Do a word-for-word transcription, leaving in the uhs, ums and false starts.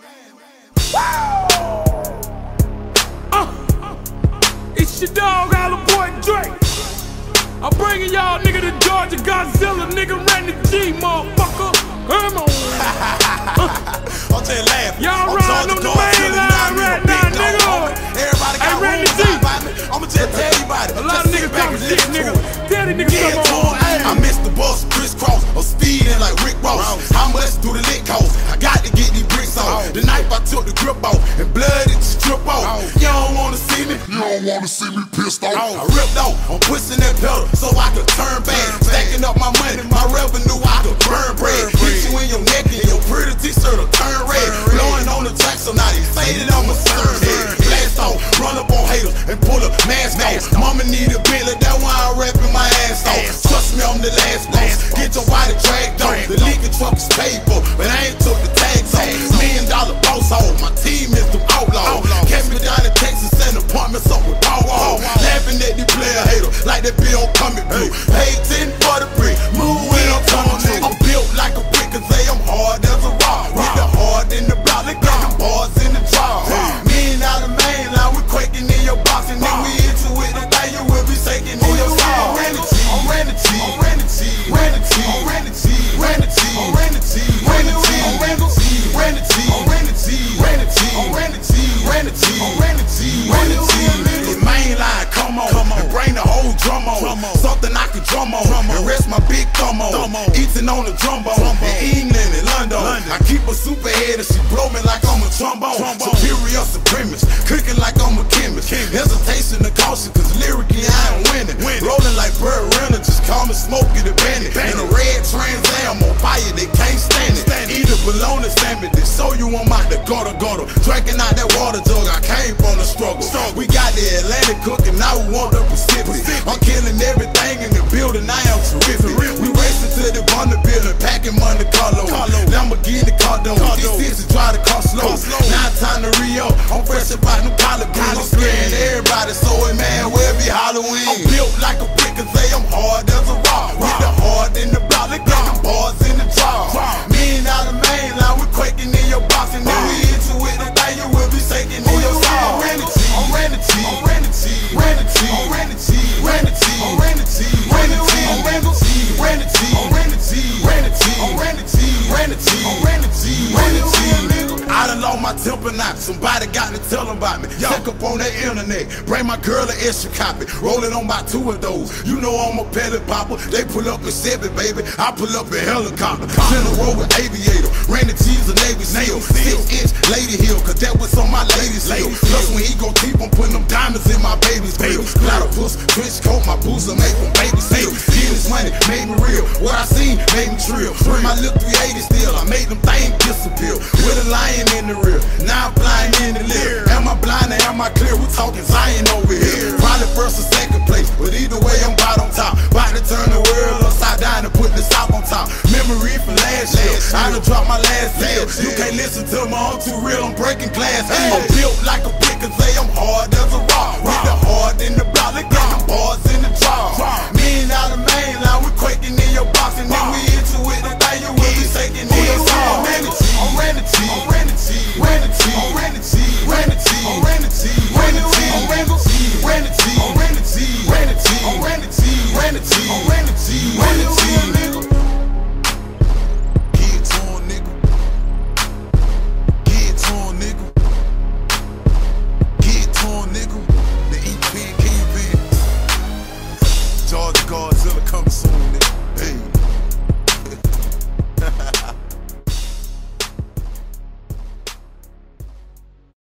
Uh, it's your dog, Island Boy Drake. I'm bringing y'all nigga to Georgia Godzilla, nigga Randy G, motherfucker. Come on. I'm just laughing. Y'all riding on the main line right now, nigga. Everybody got hey, Randy G. I'ma just tell you about it. A lot of niggas talking shit, nigga. Tell these niggas come on. I missed the bus, crisscross, or speeding like Rick Ross. How much do the lick cost? I got to get these bricks off. The knife I took the grip off, and blood it just drip off. You don't wanna see me? You don't wanna see me pissed off. I ripped off, I'm pushing that pedal so I could turn back. Stacking up my money, my revenue, I could burn bread. Hit you in your neck and your pretty t-shirt will turn red. Blowing on the track so now they faded on my serve head. Blast off, run up on haters and pull a mask off. Mama need a Billy, that's why I'm rapping my ass off. Trust me, I'm the last boss. Get your body dragged off. The leaking truck is paid for, but I ain't took the tags off. Million dollar boss hole, my team is them outlaws. Catch me down in Texas and apartments up with power hole. Laughing at the player hater like that bill coming blue. Paid ten for the brick, move when I'm coming through. I'm built like a brick and say I'm hard as a rock. With the hard in the block, look at them bars in the draw. Me and out of main line, we quaking in your box, and then we into it, the thing you will be shaking in your soul. I'm Randy G, I'm Randy G, I'm Randy G, Randy G, I'm Randy G, Randy G, I'm Randy G, Randy G, I'm Randy G, Randy G, I'm Randy G, Randy G, I'm Randy G, Randy G, I'm Randy G, Randy G. The main line, come on, come on, and bring the whole drum on, something I can drum on, and rest my big thumb on, eating on the trombone, in England and London. I keep a super head and she blow me like I'm a trombone. Superior supremacist, cooking like I'm a chemist. Hesitation and caution, cause lyrically I ain't winning. Rolling like Burt Renner, just call me Smokey the Bandit. In a red Trans Am on fire, they can't stand it. Eat a bologna sandwich, they show you I'm out the gutter gutter. Drinking out that water jug, I came from the struggle. We got the Atlantic cooking, now we want the Pacific. I'm killing everything in the building, I am terrific. We racing to the Vanderbilt, packing Monte Carlo. Lamborghini Cardo, these sixes drive the car slow. Now time to Rio, I'm fresh about them collard greens. I'm scaring everybody, so it man, where be Halloween. I'm built like a brick and say I'm hard as a rock. With the hard in the block, look at them bars in the draw. Me and out of main line, we quaking in your box, and then we into it, the thing you will be shaking in your soul. I'm Randy G, I'm Randy G, I'm Randy G, Randy G, I'm Randy G, Randy G, I'm Randy G, Randy G, I'm Randy G, Randy G, I'm Randy G, Randy G, I'm Randy G, Randy G, I'm Randy G, Randy G, nigga. I done lost my temper now, somebody got to tell them about me. Check up on that internet, bring my girl an extra copy, rolling on my two of those. You know I'm a pellet popper, they pull up in Chevy, baby, I pull up in helicopter. Send a roll with aviator, Randy G's a Navy SEAL. Six inch lady hill, cause that was on my lady's heel. Plus when he go deep, I'm putting them diamonds in my baby's grill. Platypus, trench coat, my boots are made from baby seal. This money made me real, what I seen made me trill. Bring my little three eighty still, I made them things disappear. With a lion in the rear, now I'm flying in the lip. Am I blind or am I clear? We talking Zion over here. Probably first or second place, but either way I'm right on top. About to turn the world upside down and put the south on top. Memory from last year, I done dropped my last deal. You can't listen to me, I'm too real, I'm breaking glass. I'm built like a brick and say I'm hard